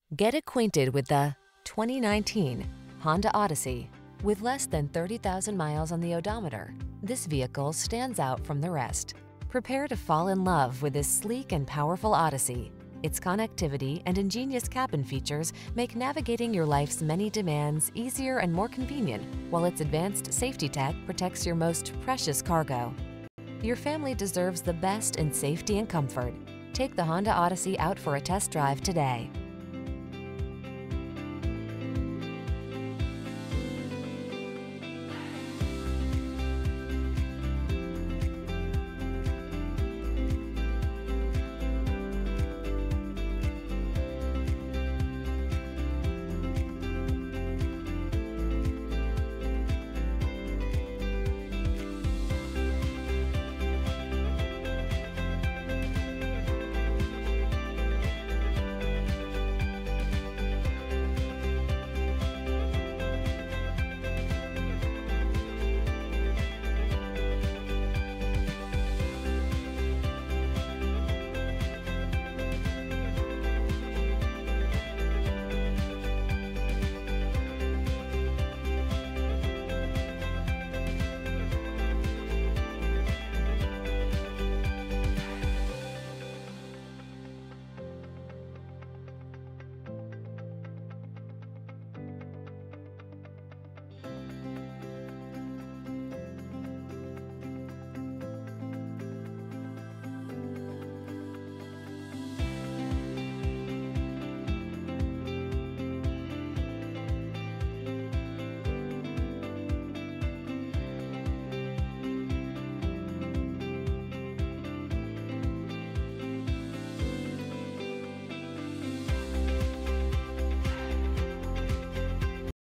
Get acquainted with the 2019 Honda Odyssey. With less than 30,000 miles on the odometer, this vehicle stands out from the rest. Prepare to fall in love with this sleek and powerful Odyssey. Its connectivity and ingenious cabin features make navigating your life's many demands easier and more convenient, while its advanced safety tech protects your most precious cargo. Your family deserves the best in safety and comfort. Take the Honda Odyssey out for a test drive today.